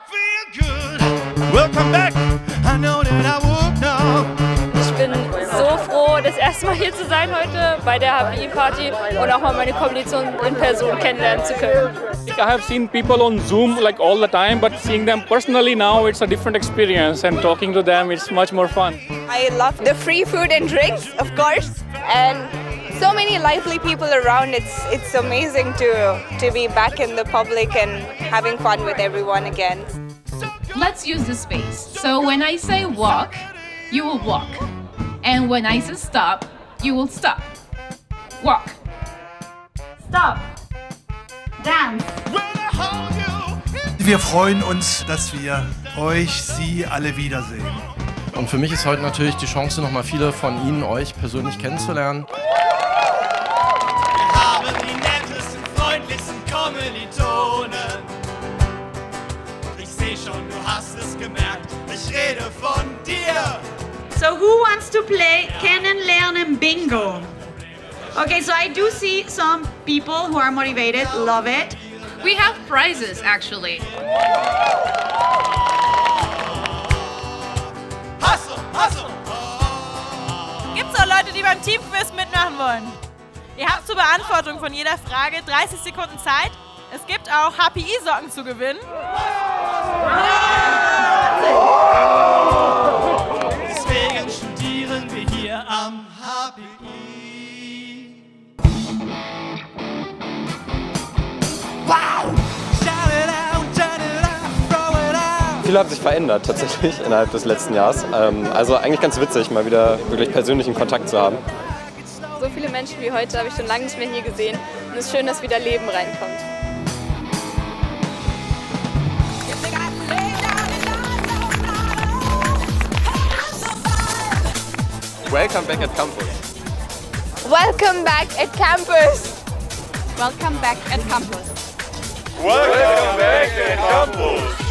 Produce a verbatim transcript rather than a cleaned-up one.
Ich bin so froh, das erste Mal hier zu sein heute bei der H P I-Party und auch mal meine Kommilitonen in Person kennenlernen zu können. I have seen people on Zoom like all the time, but seeing them personally now, it's a different experience, and talking to them, it's much more fun. I love the free food and drinks, of course, and so many lively people around. It's it's amazing to to be back in the public and having fun with everyone again. Let's use the space. So when I say walk, you will walk. And when I say stop, you will stop. Walk. Stop. Dance. Wir freuen uns, dass wir euch, Sie alle wiedersehen. Und für mich ist heute natürlich die Chance, noch mal viele von Ihnen, euch persönlich kennenzulernen. Wir haben die nettesten, freundlichsten Kommilitonen. Ich sehe schon, du hast es gemerkt, ich rede von dir. So who wants to play Kennenlernen Bingo? Okay, so I do see some people who are motivated, love it. We have prizes, actually. Hustle, hustle. Gibt's auch Leute, die beim Teamquiz mitmachen wollen? Ihr habt zur Beantwortung von jeder Frage dreißig Sekunden Zeit. Es gibt auch H P I-Socken zu gewinnen. Deswegen studieren wir hier am H P I. Viele haben sich verändert tatsächlich innerhalb des letzten Jahres. Also eigentlich ganz witzig, mal wieder wirklich persönlichen Kontakt zu haben. So viele Menschen wie heute habe ich schon lange nicht mehr hier gesehen und es ist schön, dass wieder Leben reinkommt. Welcome back at campus. Welcome back at campus. Welcome back at campus. Welcome back at campus.